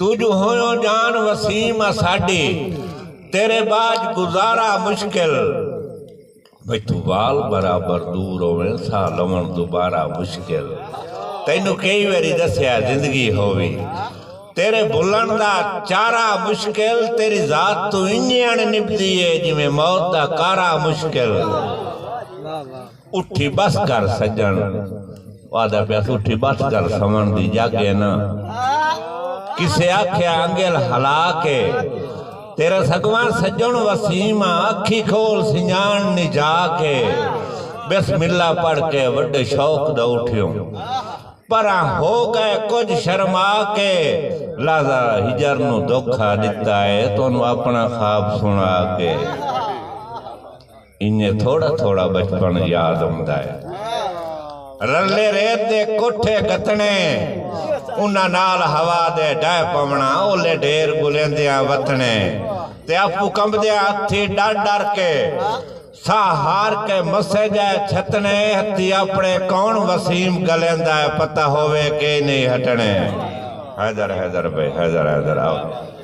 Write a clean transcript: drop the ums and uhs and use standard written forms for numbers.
तुझ होयो जान वसीम साडी तेरे बाज गुजारा मुश्किल भाई तू वाल बराबर दूर होवे सा लवण दोबारा मुश्किल तैनू कई बारी दसिया जिंदगी होवी तेरे बुलन दा चारा मुश्किल तेरी जात तू इंजन निभदी है जिवें मौत दा कारा मुश्किल उठी बस कर सजन वादा प्यास उठी बस कर समन दी जागे ना किसे आख्या अंगेल हला के तेरा सगवां सजन वसीम अखी खोल सिंजान नी जाके बिस्मिल्ला पढ़ के वड्डे शौक दा उठियो पर हो गए कुछ शर्मा के लाजा हिजर नू धोखा दिता है तो अपना ख्वाब सुना के इन्हें थोड़ा थोड़ा बचपन याद आंदा है रले रेत दे कोठे गतने उन्हां नाल हवा दे डाह पवना ओले ढेर गुलेंदियां वतने ते आपू कंबदिया हथी डर डर के सा हार के मसे जाए छतने हथी अपने कौन वसीम गलेंदा है पता होवे के नहीं हटने हैदर हैदर भाई हैदर हैदर आओ